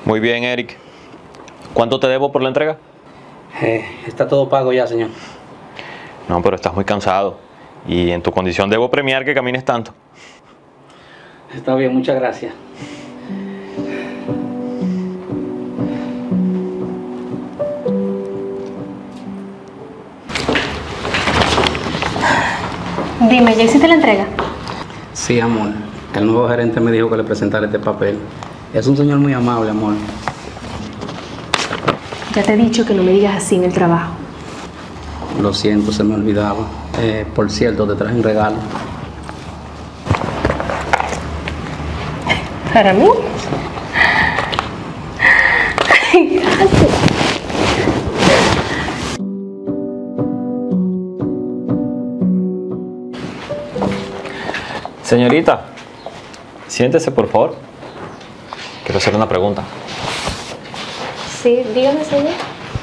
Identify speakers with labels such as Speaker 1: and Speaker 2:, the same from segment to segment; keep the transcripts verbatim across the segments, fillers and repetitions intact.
Speaker 1: Muy bien, Eric. ¿Cuánto te debo por la entrega?
Speaker 2: Eh, está todo pago ya, señor.
Speaker 1: No, pero estás muy cansado. Y en tu condición debo premiar que camines tanto.
Speaker 2: Está bien, muchas gracias.
Speaker 3: Dime, ¿ya hiciste la entrega?
Speaker 2: Sí, amor. El nuevo gerente me dijo que le presentara este papel. Es un señor muy amable, amor.
Speaker 3: Ya te he dicho que no me digas así en el trabajo.
Speaker 2: Lo siento, se me olvidaba. Eh, por cierto, te traje un regalo.
Speaker 3: ¿Para mí? Ay, gracias.
Speaker 1: Señorita, siéntese, por favor. Quiero hacer una pregunta.
Speaker 3: Sí, dígame, señor.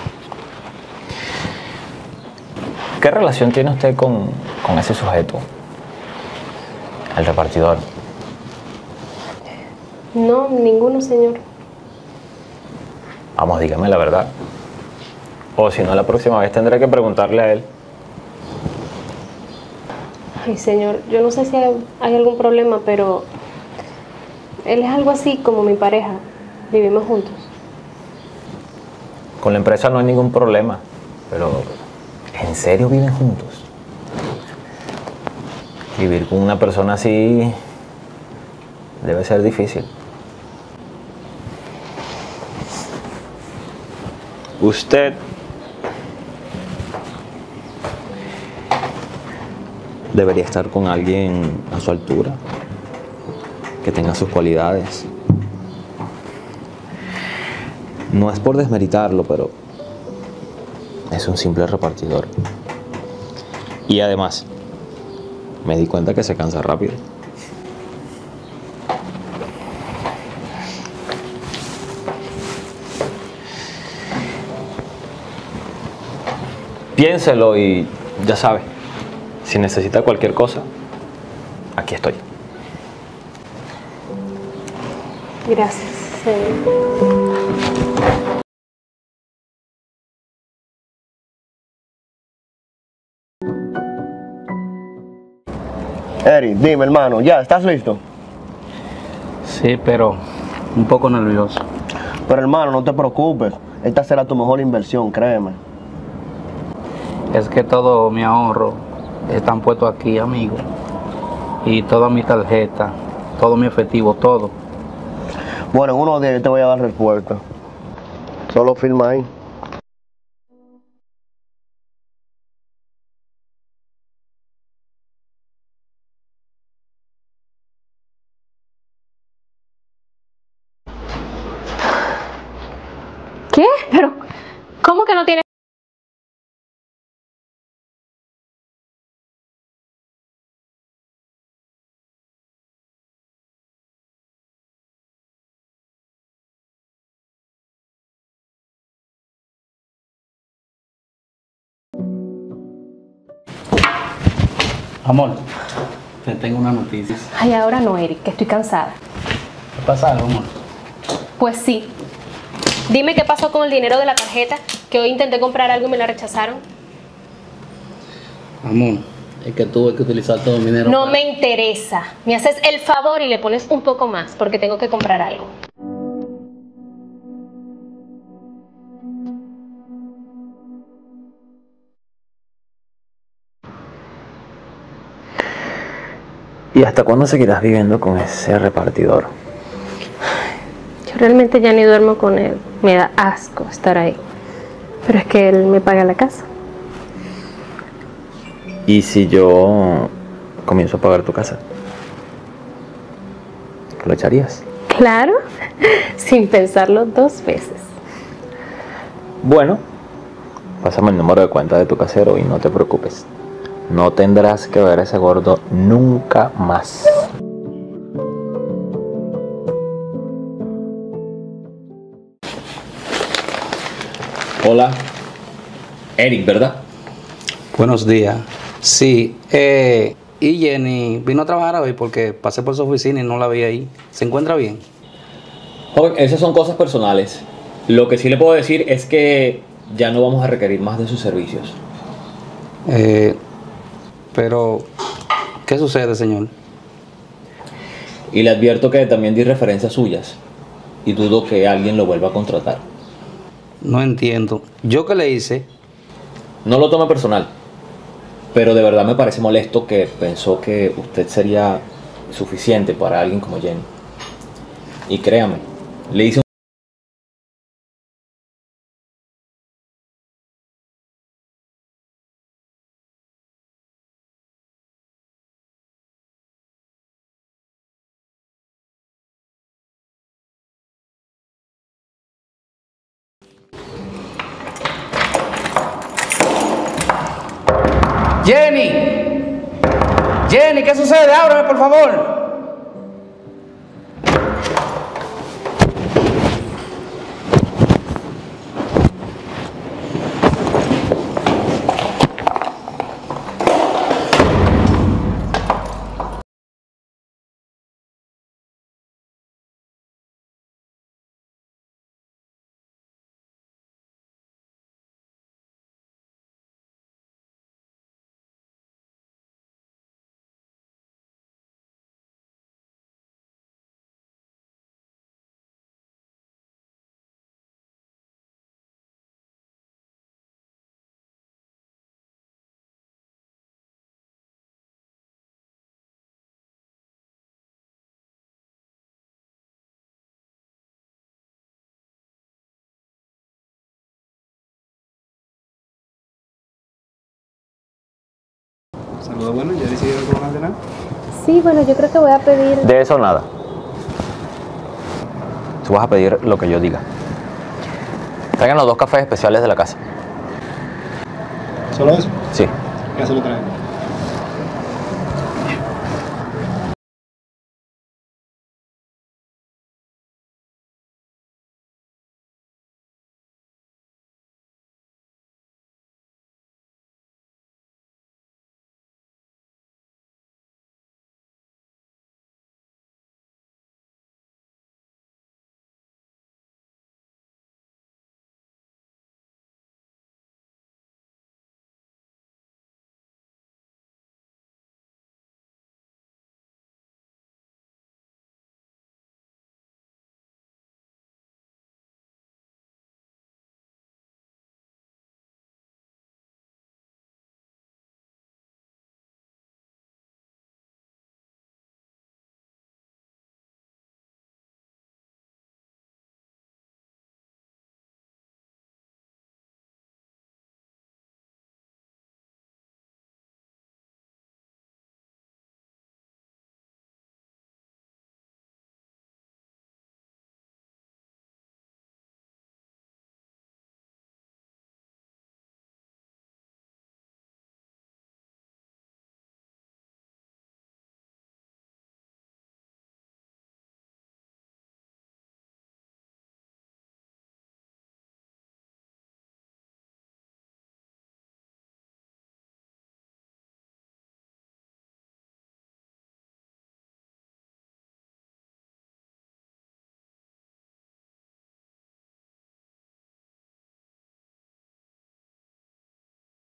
Speaker 1: ¿Qué relación tiene usted con, con ese sujeto? El repartidor.
Speaker 3: No, ninguno, señor.
Speaker 1: Vamos, dígame la verdad. O si no, la próxima vez tendré que preguntarle a él.
Speaker 3: Ay, señor, yo no sé si hay, hay algún problema, pero él es algo así como mi pareja. Vivimos juntos.
Speaker 1: Con la empresa no hay ningún problema, pero ¿en serio viven juntos? Vivir con una persona así debe ser difícil. Usted debería estar con alguien a su altura, que tenga sus cualidades. No es por desmeritarlo, pero es un simple repartidor. Y además, me di cuenta que se cansa rápido. Piénselo y ya sabe, si necesita cualquier cosa, aquí estoy.
Speaker 3: Gracias, señor.
Speaker 4: Eric, dime, hermano, ¿ya estás listo?
Speaker 2: Sí, pero un poco nervioso.
Speaker 4: Pero hermano, no te preocupes. Esta será tu mejor inversión, créeme.
Speaker 2: Es que todo mi ahorro están puestos aquí, amigo. Y toda mi tarjeta, todo mi efectivo, todo.
Speaker 4: Bueno, en unos días yo te voy a dar respuesta. Solo firma ahí.
Speaker 3: ¿Qué? Pero, ¿cómo que no tiene?
Speaker 2: Amor, te tengo una noticia.
Speaker 3: Ay, ahora no, Eric, que estoy cansada.
Speaker 2: ¿Qué pasa algo, amor?
Speaker 3: Pues sí. Dime qué pasó con el dinero de la tarjeta, que hoy intenté comprar algo y me la rechazaron.
Speaker 2: Amor, es que tuve que utilizar todo mi dinero.
Speaker 3: No
Speaker 2: para...
Speaker 3: me interesa. Me haces el favor y le pones un poco más, porque tengo que comprar algo.
Speaker 1: ¿Y hasta cuándo seguirás viviendo con ese repartidor?
Speaker 3: Yo realmente ya ni duermo con él. Me da asco estar ahí. Pero es que él me paga la casa.
Speaker 1: ¿Y si yo comienzo a pagar tu casa? ¿Lo echarías?
Speaker 3: Claro, sin pensarlo dos veces.
Speaker 1: Bueno, pásame el número de cuenta de tu casero y no te preocupes. No tendrás que ver a ese gordo nunca más. Hola, Eric, ¿verdad?
Speaker 2: Buenos días. Sí, eh, y Jenny vino a trabajar hoy porque pasé por su oficina y no la vi ahí. ¿Se encuentra bien?
Speaker 1: Joven, esas son cosas personales. Lo que sí le puedo decir es que ya no vamos a requerir más de sus servicios.
Speaker 2: Eh, pero, ¿qué sucede, señor?
Speaker 1: Y le advierto que también di referencias suyas y dudo que alguien lo vuelva a contratar.
Speaker 2: No entiendo. ¿Yo qué le hice?
Speaker 1: No lo tome personal, pero de verdad me parece molesto que pensó que usted sería suficiente para alguien como Jenny. Y créame, le hice un...
Speaker 2: Jenny, Jenny, ¿qué sucede? Ábreme, por favor.
Speaker 5: Saludos, bueno, ¿ya decidieron cómo van a cenar?
Speaker 3: Sí, bueno, yo creo que voy a pedir...
Speaker 1: De eso nada. Tú vas a pedir lo que yo diga. Traigan los dos cafés especiales de la casa.
Speaker 5: ¿Solo eso?
Speaker 1: Sí.
Speaker 5: Ya se lo traen.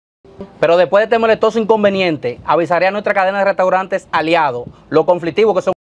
Speaker 2: Pero después de este molestoso inconveniente, avisaré a nuestra cadena de restaurantes aliados, lo conflictivo que son